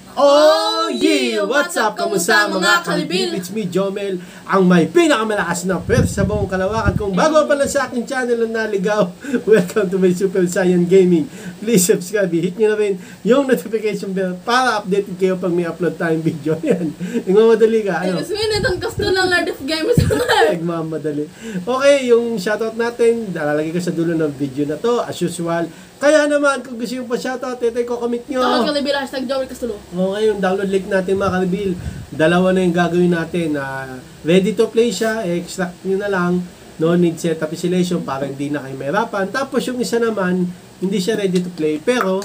Oh yeah! What's up? Kamusta mga kalibil? It's me, Jomel, ang may pinakamalakas na pwede sa buong kalawakan. Kung bago pa lang sa aking channel na naligaw, welcome to my Super Saiyan Gaming. Please subscribe, hit nyo na rin yung notification bell para updated kayo pag may upload tayong video. Yan, nagmamadali ka, ano? Itong gusto lang Lord of Games. Nagmamadali. Okay, yung shoutout natin, lalagay ko sa dulo ng video na to, as usual. Kaya naman, kung gusto yung pa-shoutout, ito yung comment nyo. Takot kalibil, hashtag Jomel Castulo. Okay, yung download link natin mga kalibil. Dalawa na yung gagawin natin. Ready to play siya, extract nyo na lang. No need setup installation para hindi na kayo mahirapan. Tapos yung isa naman, hindi siya ready to play. Pero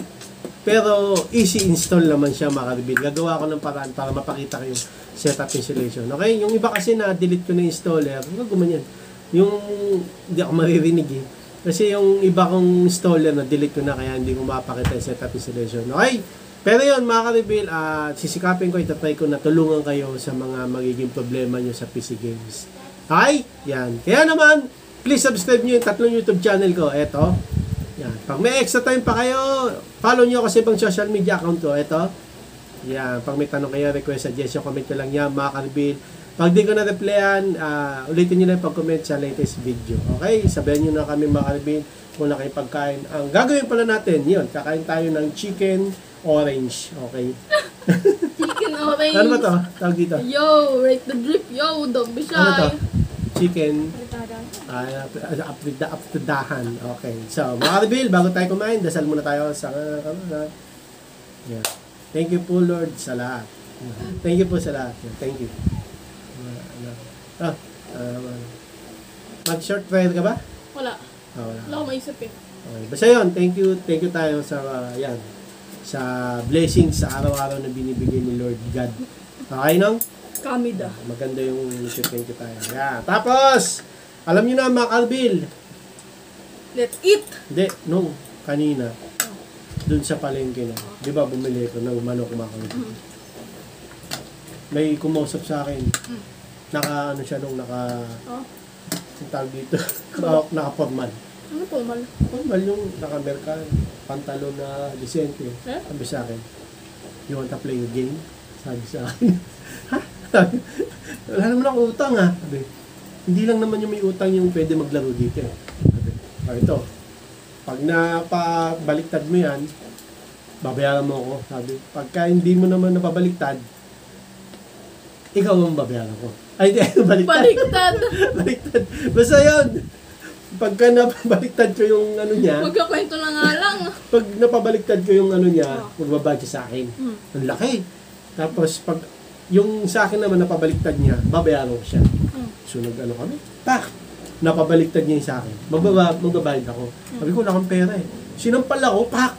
easy install naman siya mga kalibil. Gagawa ko ng paraan para mapakita ko yung setup installation. Okay, yung iba kasi na-delete ko na installer. Huwag gumanyan. Yung hindi ako maririnig eh. Kasi yung iba kong installer na delete ko na kaya hindi ko mapakita yung setup installation. Okay? Pero yun mga ka-reveal, sisikapin ko, itatry ko na tulungan kayo sa mga magiging problema nyo sa PC games. Okay? Yan. Kaya naman, please subscribe nyo yung tatlong YouTube channel ko. Eto. Yan. Pag may extra time pa kayo, follow nyo ako sa ibang social media account ko. Eto. Yan. Pag may tanong kayo, request, suggestion, comment nyo lang yan mga ka-reveal. Pag di ko na-replyan, ulitin nyo lang pag-comment sa latest video. Okay? Sabihan nyo na kami mga kalibin kung na kayo pagkain. Ang gagawin pala natin, yun, kakain tayo ng chicken orange. Okay? Chicken orange. Ano ba to? Tawag dito? Yo, rate the drip. Yo, don't be shy. Ano to? Chicken aptidahan. Okay. So, mga kalibin, bago tayo kumain, dasal muna tayo sa yeah. Thank you po Lord sa lahat. Thank you po sa lahat. Thank you. Mag-short prayer ka ba? Wala. Wala. Wala akong maisip eh. Okay. Basta yun, thank you tayo sa, yan, sa blessings sa araw-araw na binibigay ni Lord God. Okay, nong? Kamida. Maganda yung thank you tayo. Yan. Tapos, alam nyo na mga kalbil. Let's eat! Hindi, nung kanina, dun sa palengke na, di ba bumili ko ng manok mga kalbil? May kumausap sa akin. Naka, ano siya nung naka, ang tawag dito, naka-formal. Ano formal? Formal yung naka-merkan, pantalon na disente. Sabi sa akin, you want to play a game? Sabi sa akin, ha? Sabi, wala naman akong utang ha. Sabi, hindi lang naman yung may utang yung pwede maglaro dito eh. Sabi, ito, pag napabaliktad mo yan, babayaran mo ako. Sabi, pagka hindi mo naman napabaliktad, ikaw ang babayaran ko. Ay, baliktad. Baliktad. Basta yun. Pagka napabaliktad ko yung ano niya. Magkakwento na nga lang. Pag napabaliktad ko yung ano niya, magbabayad siya sa akin. Ang laki. Tapos pag yung sa akin naman napabaliktad niya, babayaran ko siya. So nag-ano kami? Tak! Napabaliktad niya yung sa akin. Magbabayad ako. Sabi ko, wala kang pera eh. Sinampal ako, pak!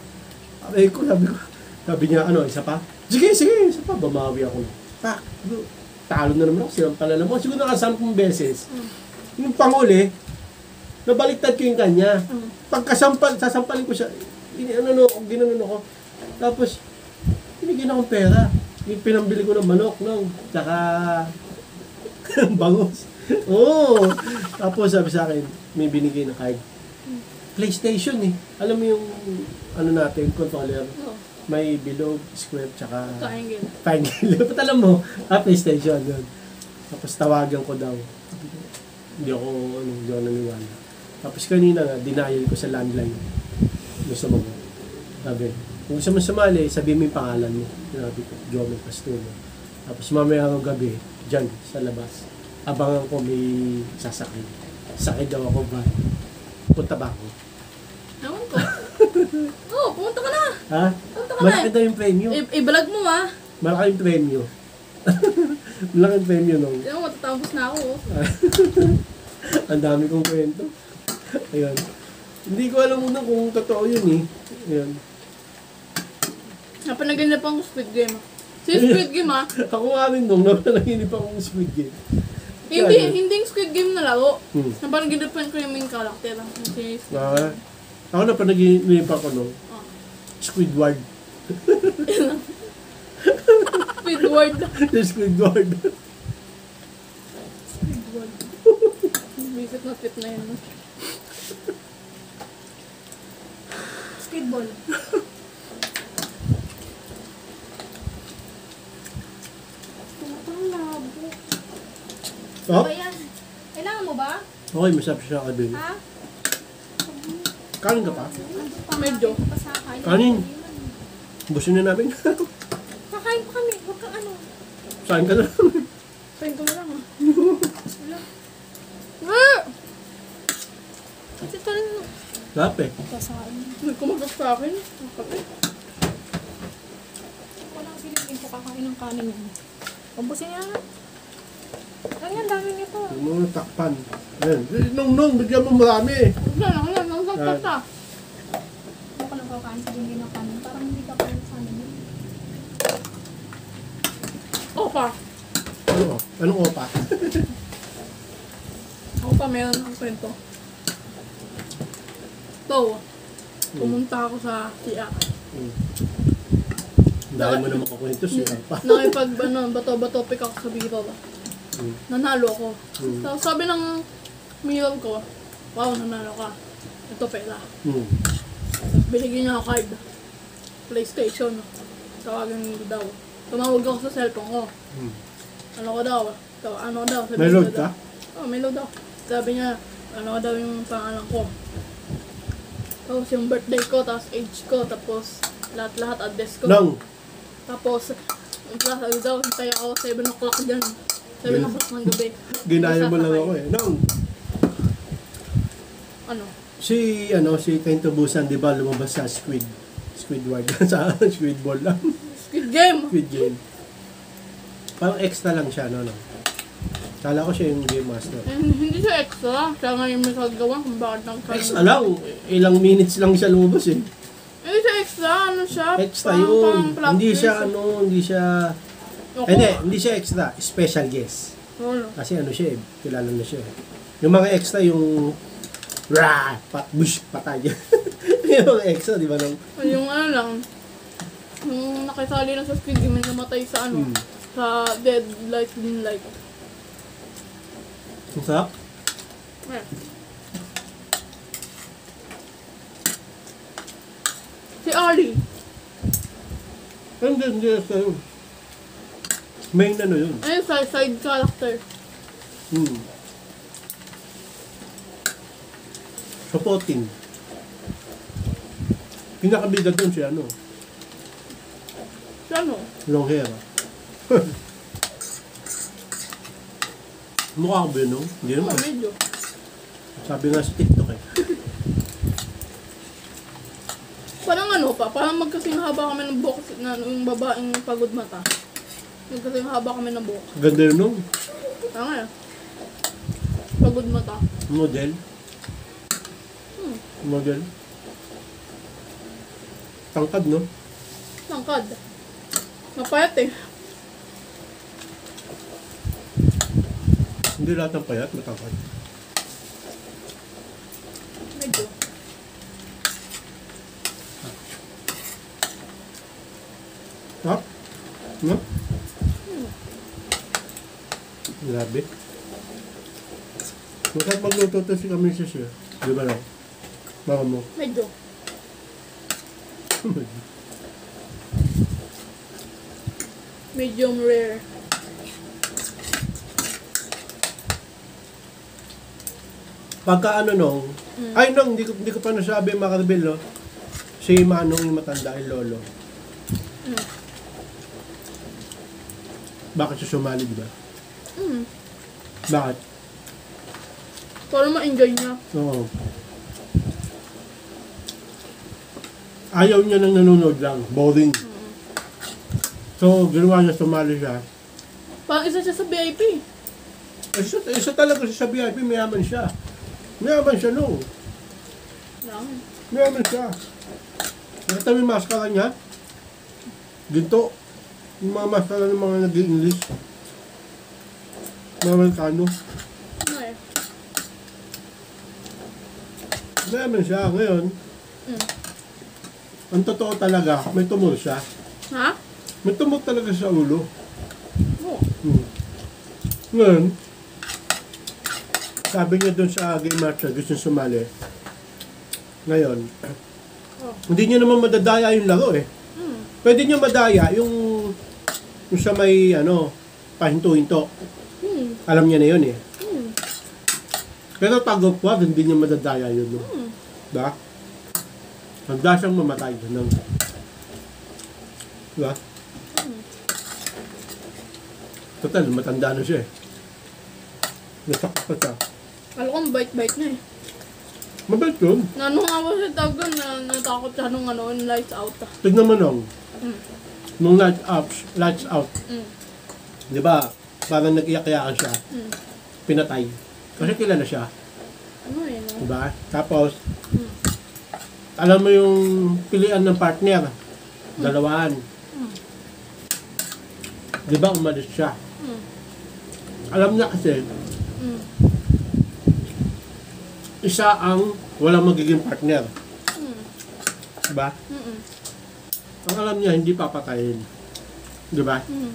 Sabi niya, ano, isa pa? Sige, isa pa. Bamawi ako. Pak! Talo na naman ako, sinampala naman. Siguro naka 10 beses. Yung panguli, nabaliktad ko yung kanya. Pagkasampal, sasampalin ko siya. Ginanon ako. Tapos, binigyan akong pera. Yung pinambili ko ng manok, no? Tsaka, bangus. Oo. Tapos sabi sa akin, may binigay na card. PlayStation eh. Alam mo yung, ano natin, controller. May bilog, square, tsaka triangle. Ba't alam mo? PlayStation yun. Tapos tawagan ko daw. Hindi ako naniwala. Tapos kanina nga, denial ko sa landline. Gusto mo. Sabi, kung gusto mo sumali, sabi mo yung pangalan mo. Sabi ko, Jomel Castulo. Tapos mamaya ng gabi, dyan, sa labas. Abangan ko may sasakay. Sakay daw ako ba? Punta ba ako? Ewan ko. Pumunta ka na. Ha? Malaki daw yung premyo. I-vlog mo ah. Malaki yung premyo. Malaki yung premyo nung. Hindi mo, matatapos na ako. Ang dami kong kwento. Ayun. Hindi ko alam muna kung totoo yun eh. Ayun. Napanaginip akong Squid Game. Squid Game ah. Ako nga rin nung napanaginip akong Squid Game. Hindi yung Squid Game na laro. Napanaginip ko yung main character. Ako napanaginip ako nung Squidward. Squidward. Squidward. Squidward. Visit na fit na yun. Squidball. Oh? Ba yan? Kailangan mo ba? Okay, masarap siya kabin. Ha? Kanin ka pa? Ando pa. Medyo. Pa sa kain. Kanin. Gusto na namin. Kakain pa kami. Huwag kang ano. Saan ka na? Pahin ko na lang ah. Wala. Ah! Kasi talaga. Sarap eh. Kasain. May kumagat sa akin. Ang kapit. Walang feeling ko kakain ng kanin yun. Pambusin niya na. Ang yan, dami nito. Yung mga takpan. Ayan. Nung, bigyan mo marami. Wala lang. Nagtatata. Ano ka nagkakain sa hindi ng kanin? Parang hindi ka kain sa kanin. Opa. Ano? Anong opa? Opa, meron ang kwento. So, pumunta ako sa CR. Dahil mo naman kukwento siya pa. Nakipag, bato-bato pick ako sa biro ba? Nanalo ako. Mm. So, sabi ng mirror ko, wow, nanalo ka. Ito pera. Tapos binigyan niya ako card. PlayStation. Tawagan ko daw. Tumawag ako sa cellphone ko. Ano ko daw? Ano daw? Sabi May niya load daw. ka? Oh, may load daw. Sabi niya, ano daw yung pangalan ko. Tapos yung birthday ko, tapos age ko, tapos lahat-lahat address ko. Nang. Tapos, sabi daw, hintay ako 7 o'clock dyan. 7 o'clock ng gabi. Ginaya mo lang Sasakay. ako eh. Nang. Ano? Si Tento Busan, di ba, lumabas sa Squidward. Sa Squidball lang. Squid Game! Squid Game. Parang extra lang siya, no? Kala ko siya yung game master. Hindi siya extra. Siya nga yung may kagawa kung bakit lang siya. Extra lang. Ilang minutes lang siya lumabas eh. Hindi siya extra. Ano siya? Extra Parang yun. plot Hindi siya twist. hindi siya... Ako. Hindi siya extra. Special guest. Ano? Kasi ano siya eh, kilala na siya eh. Yung mga extra yung... Rah! Bush! Patay. Yung mga extra, di ba? Nang, Yung ano lang. Yung nakisali na sa Squid Game, may namatay sa ano. Sa Dead Light Green Light. ang sarap. Ayan. Si Ali. Hindi extra yun. Main ano yun. Ayun, side character. Supporting. Pinakabida dun si ano, Si ano? long hair. Mukha ko ba yun, no? Hindi Oh, naman. medyo. Sabi nga sa TikTok eh. Parang ano pa, parang magkasing haba kami ng buhok na yung babaeng pagod mata. Magkasing haba kami ng buhok. Ganda yun, no? Ano nga pagod mata. Model. Model. Tangkad, no? Tangkad. Mapayat eh. Hindi lahat ng payat, matangkad. Medyo. Ha? No? Grabe. Masarap magluto to si kami siya. Di ba lang? Baka mo. Medyo. Medium rare. Pagka ano nung, ay nung, hindi ko pa nasabi mga karbil, no? Si Manong yung matanda, yung lolo. Bakit siya sumali, di ba? Bakit? Para ma-enjoy niya. Oo. Ayaw niya nang nanonood lang. Boring. So, ginawa niya sumali siya. Parang isa siya sa VIP. Isa talaga siya sa VIP, mayaman siya. Mayaman siya, no? Lang. Mayaman siya. Nakita mo yung maskara niya? Ginto. Yung mga maskara ng mga nag-English. Mga Amerikano. Ano eh. Mayaman siya. Ngayon, ang totoo talaga, may tumor siya. Ha? May tumor talaga sa ulo. Oo. Ngayon, sabi niya doon sa game match, gusto niya sumali. Ngayon, hindi niya naman madadaya yung laro eh. Pwede niya madaya yung sa may, pahinto-hinto. Alam niya na yun eh. Hmm. Pero pag upward, hindi niya madadaya yun. No? Diba? Handa siyang mamatay. Ng... Diba? Total, matanda na siya eh. Nasakit pa siya. Alam ko, bite-bite na eh. Mabait yun. Ano nga ba siya tawag doon na natakot siya nung ano, yung lights out ah. Tignan mo nung. Mm. Nung lights out. Mm. Di ba? Parang nag-iyak-iyakan siya. Mm. Pinatay. Kasi kilala siya. Ano eh, no? Di ba? Tapos, Mm. alam mo yung pilian ng partner. Dalawaan. Mm. Di ba umalis siya? Mm. Alam niya kasi, Mm. isa ang walang magiging partner. Mm. Di ba? Mm. Ang alam niya, hindi papatayin. Di ba? Mm.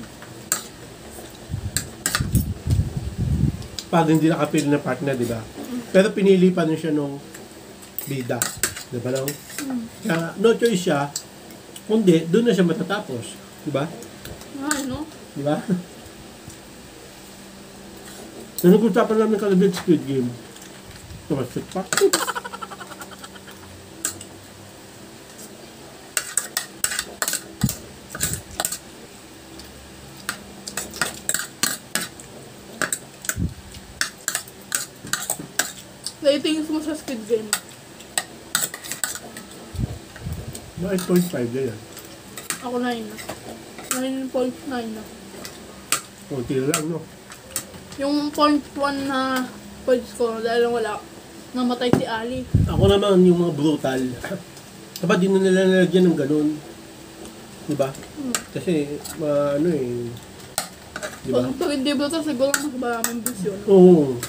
Pag hindi nakapili ng partner, di ba? Pero pinili pa rin siya nung bida. Di ba lang? Mm. Kaya no choice siya, kundi doon na siya matatapos. Di ba? Ay, no? Di ba? Nag-usapan namin kalabit Squid Game. Tumasik pa. Ratings mo sa Squid Game. No, 8.5 na yan. Ako 9 na. 9.9 na. Kunti lang, no? Yung 0.1 na points ko dahil wala. Namatay si Ali. Ako naman, yung mga brutal. Dapat di na nila nilagyan ng ganun. Di ba? Kasi, ano eh. Di ba? Pag hindi ba ito, siguro mas maraming vision. Oo.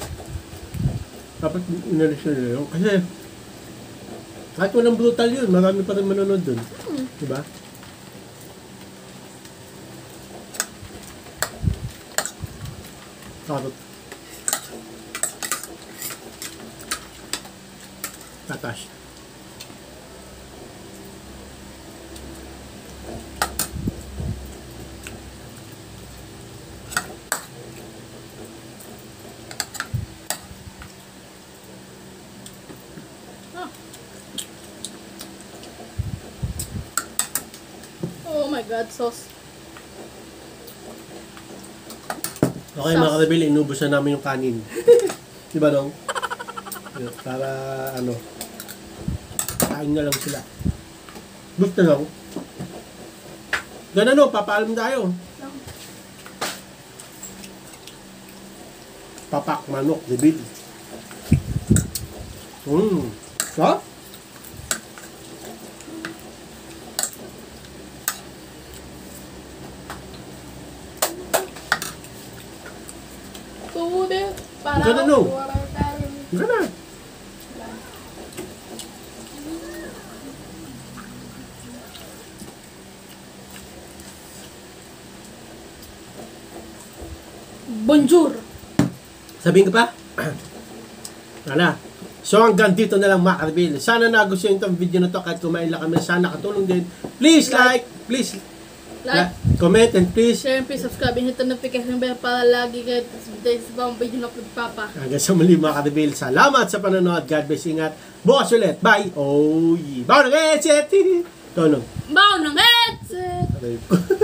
Dapat inalis na nila yun. Kasi, kahit walang brutal yun, marami pa rin manonood dun. Di ba? Karot. Tatas. Oh my God, sauce. Okay mga karabili, inubos na namin yung kanin. Di ba nung? Para ano, kain na lang sila. Gusto lang. Ganun no, papaalam tayo. Papak, manok, dibil. So? Sude, para Ganun no. tayo. Ganun. Bonjour! Sabihin ko pa? Wala. So hanggang dito na lang mga karbil. Sana nagustuhan itong video na to kahit kumain lang kami. Sana katulong din. Please like, please Like, comment and please share, and please subscribe, and hit the notification bell para lagi kayo sa bang video na pagpapa. hanggang sa muli mga karbil. Salamat sa panonood. God bless, ingat. Bukas ulit. Bye. Oh, yeah. Bawang ng headset. Tonong. Bao ng headset! Aray ko.